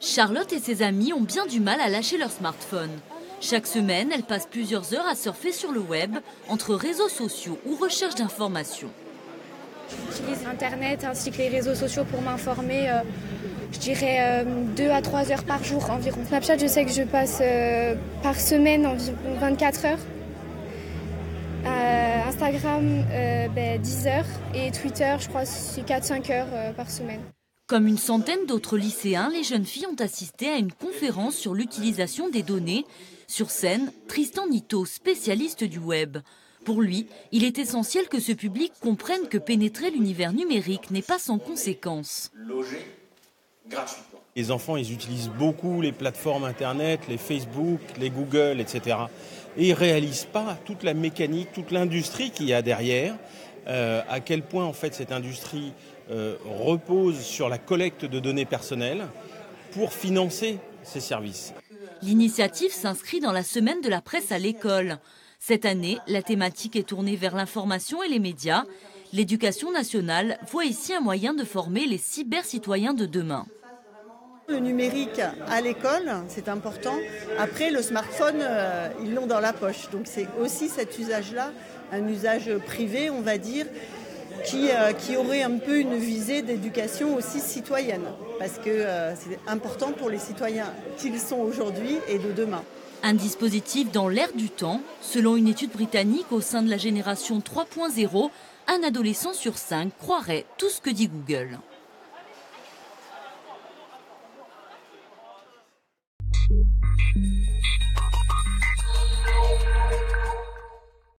Charlotte et ses amis ont bien du mal à lâcher leur smartphone. Chaque semaine, elle passe plusieurs heures à surfer sur le web, entre réseaux sociaux ou recherche d'informations. J'utilise Internet ainsi que les réseaux sociaux pour m'informer, je dirais 2 à 3 heures par jour environ. Snapchat, je sais que je passe par semaine environ 24 heures. Instagram, 10 heures. Et Twitter, je crois, c'est 4-5 heures par semaine. Comme une centaine d'autres lycéens, les jeunes filles ont assisté à une conférence sur l'utilisation des données. Sur scène, Tristan Nito, spécialiste du web. Pour lui, il est essentiel que ce public comprenne que pénétrer l'univers numérique n'est pas sans conséquences. Loger gratuitement. Les enfants, ils utilisent beaucoup les plateformes Internet, les Facebook, les Google, etc. Et ils ne réalisent pas toute la mécanique, toute l'industrie qu'il y a derrière, à quel point en fait cette industrie repose sur la collecte de données personnelles pour financer ces services. L'initiative s'inscrit dans la semaine de la presse à l'école. Cette année, la thématique est tournée vers l'information et les médias. L'éducation nationale voit ici un moyen de former les cybercitoyens de demain. Le numérique à l'école, c'est important. Après, le smartphone, ils l'ont dans la poche. Donc c'est aussi cet usage-là, un usage privé, on va dire, qui aurait un peu une visée d'éducation aussi citoyenne. Parce que c'est important pour les citoyens qu'ils sont aujourd'hui et de demain. Un dispositif dans l'air du temps. Selon une étude britannique, au sein de la génération 3.0, un adolescent sur 5 croirait tout ce que dit Google.